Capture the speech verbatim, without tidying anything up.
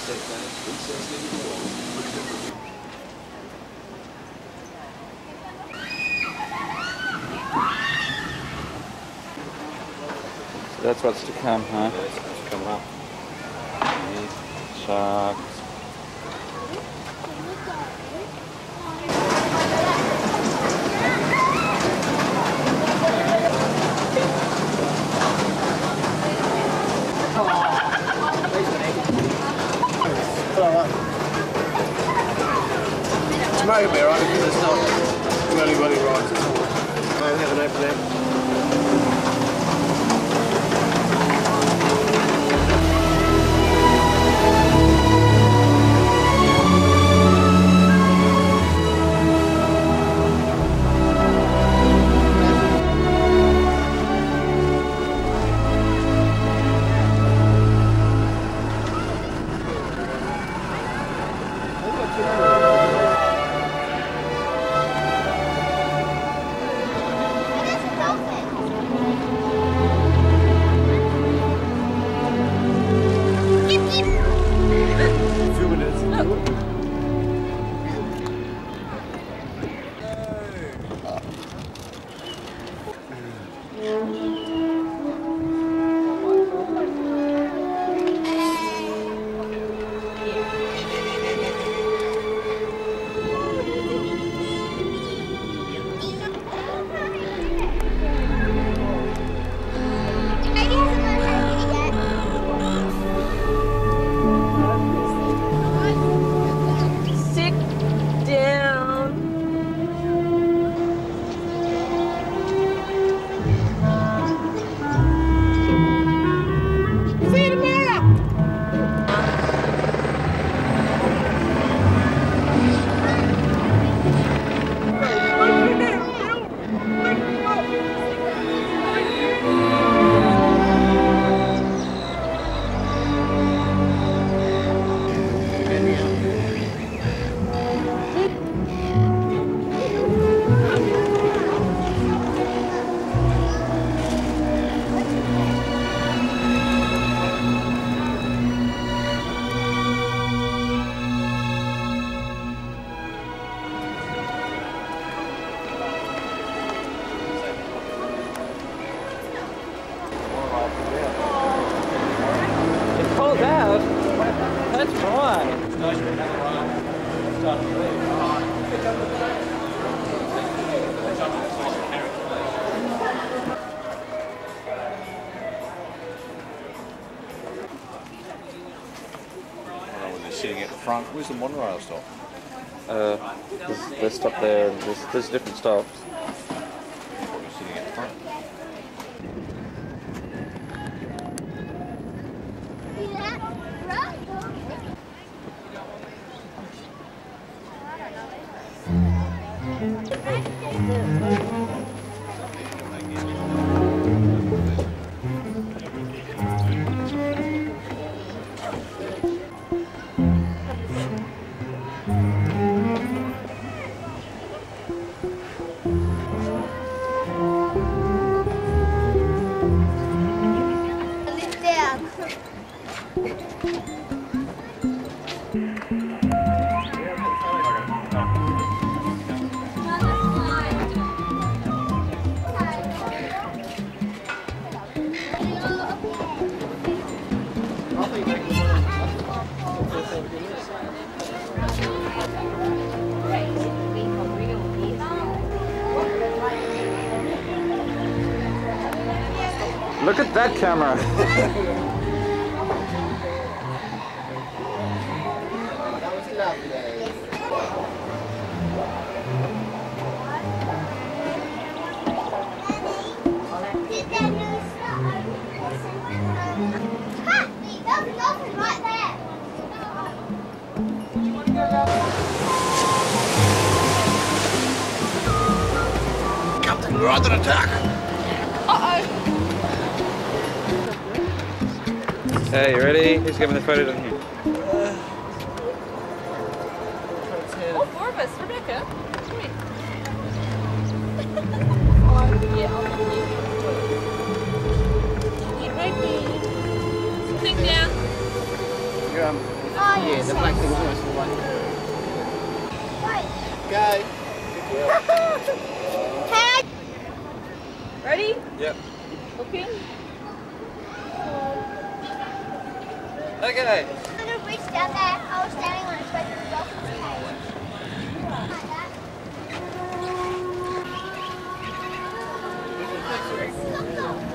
So that's what's to come, huh? Yeah, it's what's coming up. Sharks. It's maybe be alright because it's not really, really rides at all. They have an open end. Sitting at the front. Where's the monorail stop? Uh, there's, there's stop there. There's, there's different stops. Probably sitting at the front. Look at that camera. That was lovely. Right there. Captain, we're under attack. Hey, you ready? Who's giving the photo down here? All four of us. Rebecca, come here. Oh, yeah, I'll help you. Get ready. Sitting down. Go on. Oh, The black thing was always for one. Right. Go. Head. Ready? Yep. Looking. Okay. I'm gonna reach down there. I was standing on it, but the dolphin's cage. Like that. Stop, stop.